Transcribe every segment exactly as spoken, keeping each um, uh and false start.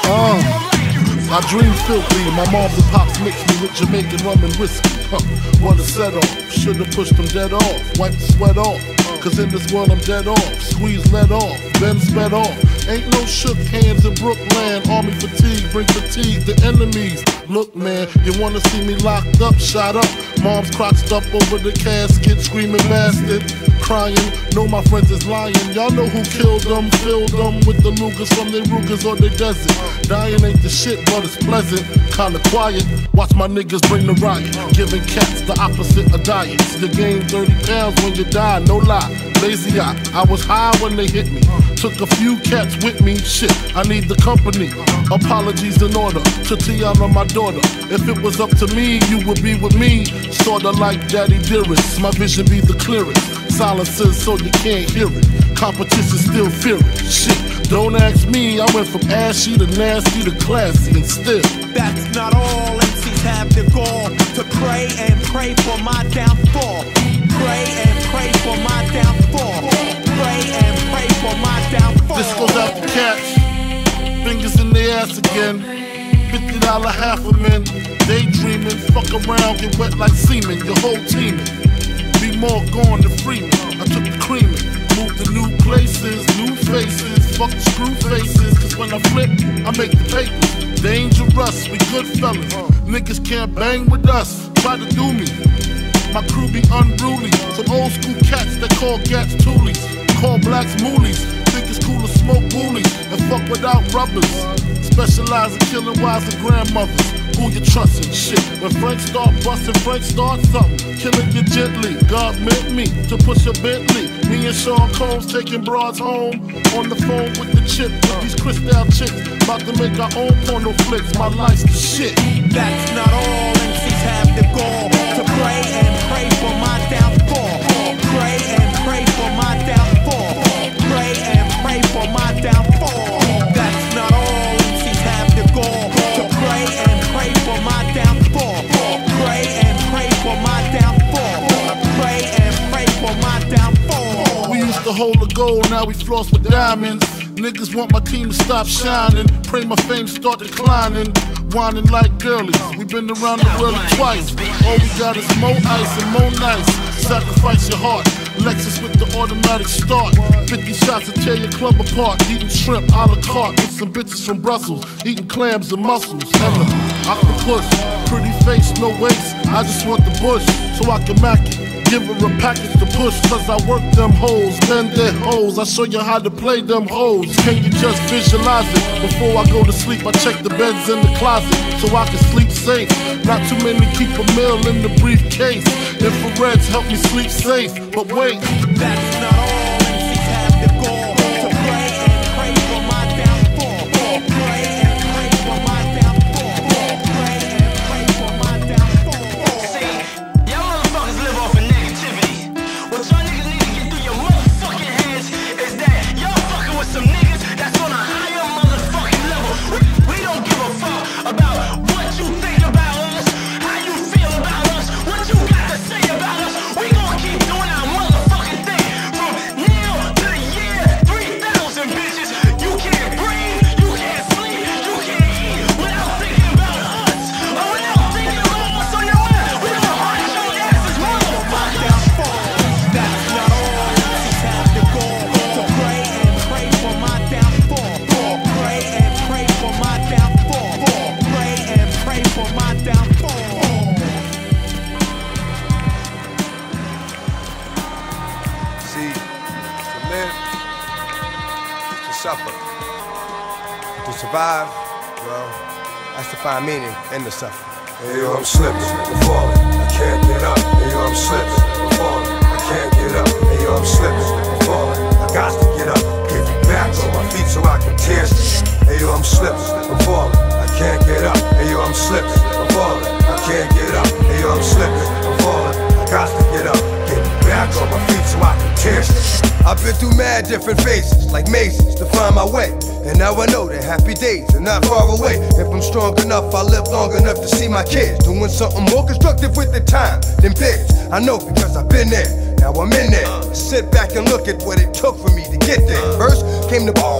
Uh, I dream filthy, my moms and pops mixed me with Jamaican rum and whiskey. Huh, what a set off, should've pushed them dead off, wipe the sweat off, cause in this world I'm dead off, squeeze lead off, then sped off. Ain't no shook hands in Brooklyn, army fatigue, bring fatigue to enemies. Look man, you wanna see me locked up, shot up, mom's crotched up over the casket, screaming bastard, crying, know my friends is lying. Y'all know who killed them, filled them with the Lugas from their Rugas or their desert. Dying ain't the shit, but it's pleasant, kinda quiet. Watch my niggas bring the riot, giving cats the opposite of diets. You gain thirty pounds when you die, no lie. Lazy eye, I was high when they hit me. Took a few cats with me, shit, I need the company. Apologies in order to Tiana, my daughter. If it was up to me, you would be with me. Sorta like Daddy Dearest, my vision be the clearest. Silences so you can't hear it. Competition still fear it. Shit, don't ask me, I went from ashy to nasty to classy and still. That's not all, M Cs have the gall to pray and pray for my downfall. Pray and pray for my downfall. Pray and pray for my downfall. This goes out to cats, fingers in their ass again. Fifty dollar half a men, daydreaming, fuck around, get wet like semen. Your whole teaming, be more gone than Freeman. I took the creaming, moved to new places, new faces, fuck the screw faces. Cause when I flip, I make the papers. Dangerous, we good fellas. Niggas can't bang with us, try to do me. My crew be unruly. Some old school cats that call gats toolies, call blacks moolies. Think it's cool to smoke woolies and fuck without rubbers. Specialize in killing wives and grandmothers. Who you trustin'? Shit. When Frank start bustin', Frank start something. Killing you gently. God meant me to push a Bentley. Me and Sean Combs taking broads home. On the phone with the chip. With these crystal chicks. About to make our own porno flicks. My life's the shit. That's not all. M Cs have the gall to pray and pray for my downfall. Pray and pray for my downfall. Pray and pray for my downfall. That's not all. M Cs have the gall to pray and pray for my downfall. Pray and pray for my downfall. Pray and pray for my downfall. We used to hold the gold, now we floss with diamonds. Niggas want my team to stop shining. Pray my fame start declining. Whining like girlies. We been around the world twice. All we got is more ice and more nice. Sacrifice your heart. Lexus with the automatic start. fifty shots to tear your club apart. Eating shrimp a la carte with some bitches from Brussels. Eating clams and mussels. Hella octopus. Pretty face, no waist. I just want the bush so I can mack it. Give her a package to push, cause I work them hoes, bend their hoes. I show you how to play them hoes. Can you just visualize it? Before I go to sleep, I check the beds in the closet so I can sleep safe. Not too many keep a meal in the briefcase. Infrareds help me sleep safe, but wait. That's not all. M Cs have the gall to pray and pray for my downfall. Pray and pray for my downfall. Pray and pray for my downfall. See, y'all motherfuckers live off of negativity. What y'all niggas need to get through your motherfucking heads is that y'all fucking with some niggas that's on a higher motherfucking level. We, we don't give a fuck about what you think about us, how you feel about us, what you got to say about us. We gon' keep doing our motherfucking thing from now to the year three thousand, bitches. You can't breathe, you can't sleep, you can't eat without thinking about us or without thinking about us on your mind. We gon' hunt your asses, motherfuckers. That's not all. M Cs have the gall to pray and pray for my downfall. Pray and pray for my downfall. Pray and pray for my downfall. See, to live is to suffer. To survive, well, that's to find meaning in the suffering. Hey yo, I'm slipping, I'm falling, I can't get up. Hey yo, I'm slipping, I'm falling, I can't get up. Hey yo, I'm slipping, I'm falling, I got to get up. Get back on my feet so I can tear shit. Hey yo, I'm slipping, I'm falling, I can't get up. Hey yo, I'm slipping, I'm falling, I can't get up. Hey yo, I'm slipping, I'm falling, I got to get up. Get back on my feet so I can tear shit. I've been through mad different phases, like mazes, to find my way. And now I know that happy days are not far away. If I'm strong enough, I'll live long enough to see my kids doing something more constructive with the time than pigs. I know because I've been there, now I'm in there. Sit back and look at what it took for me to get there. First came the ball, the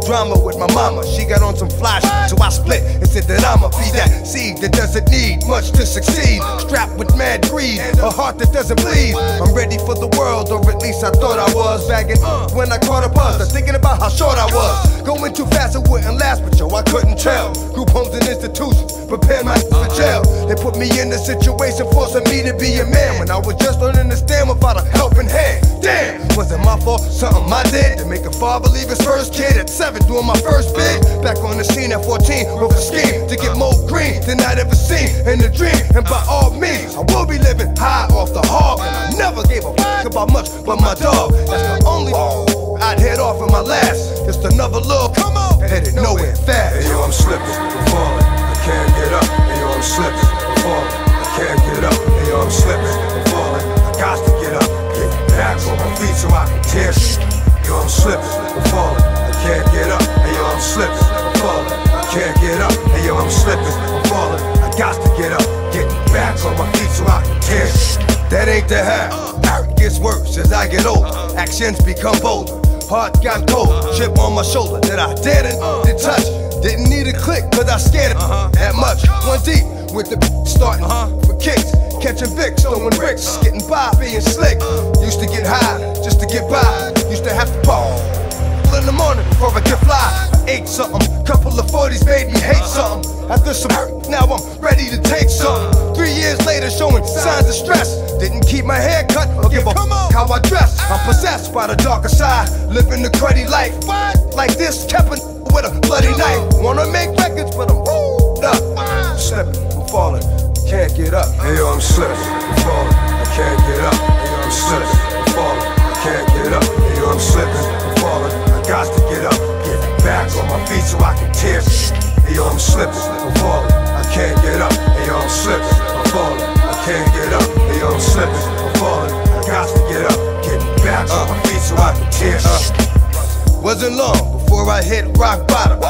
drama with my mama. She got on some fly shit, so I split and said that I'ma be that seed that doesn't need much to succeed. Strapped with mad greed, a heart that doesn't bleed. I'm ready for the world, or at least I thought I was. Bagging when I caught a buzz, I'm thinking about how short I was. Going too fast, it wouldn't last, but yo, I couldn't tell. Group homes and institutions prepared my for jail. They put me in a situation forcing me to be a man when I was just learning to stand without a helping hand. Damn, was it my fault? Something I did to make a father leave his first kid at seven, doing my first bid. Back on the scene at fourteen with a scheme to get more green than I'd ever seen in a dream. And by all means, I will be living high off the hog. And I never gave a fuck about much but my dog. That's the only I'd head off in my last. Just another little come on, headed nowhere fast. Hey yo, I'm slipping, I'm falling, I can't get up. Hey yo, I'm slipping, I'm falling, I can't get up. Hey yo, I'm slipping, I'm falling, I got to get up. Get back on my feet so I can tear shit. Yo, I'm slipping, I'm falling, I can't get up. Hey yo, I'm slipping, I'm falling, I can't get up. Hey yo, I'm slipping, I'm falling, I got to get up. Get back on my feet so I can tear shit. That ain't the half. It gets worse as I get older. Actions become bolder. Heart got cold. Chip on my shoulder that I didn't to touch. Didn't need a click cause I scared it that much. One deep with the starting for kicks. Catching Vicks, throwing bricks. Getting by, being slick. Used to get high just to get by. Used to have to pop in the morning before I could fly. I ate something. Couple of forties made me hate something. After some hurt, now I'm ready to take something. Three years later, showing signs of stress. Didn't keep my hair cut or give a fuck how I dress. I'm possessed by the darker side, living the cruddy life. Like this, kept a with a bloody knife. Wanna make records, but I'm woo up. I'm slipping, I'm falling, can't get up. Hey yo, I'm slipping, I'm falling, I can't get up. Hey yo, I'm slipping, I'm falling, I can't get up. Hey yo, I'm slipping, I'm falling, I got to get up. Get back on my feet so I can tear shit. Hey yo, I'm slipping, I'm falling, I can't get up. Hey yo, I'm slipping, I'm falling, I can't get up. Hey yo, I'm slipping, I'm falling, I got to get up. Get back on my feet so I can tear shit. Wasn't long before I hit rock bottom.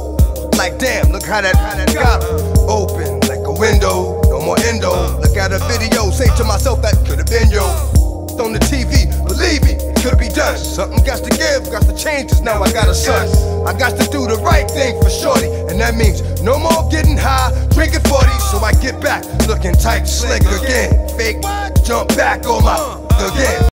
Like damn, look how that got open like a window, no more endo. Look at a video, say to myself that could have been yo. On the T V, believe me, it could be done. Something got to give, got to change, cause now I got a son. I got to do the right thing for shorty, and that means no more getting high, drinking forty. So I get back, looking tight, slick again. Fake, jump back on my again.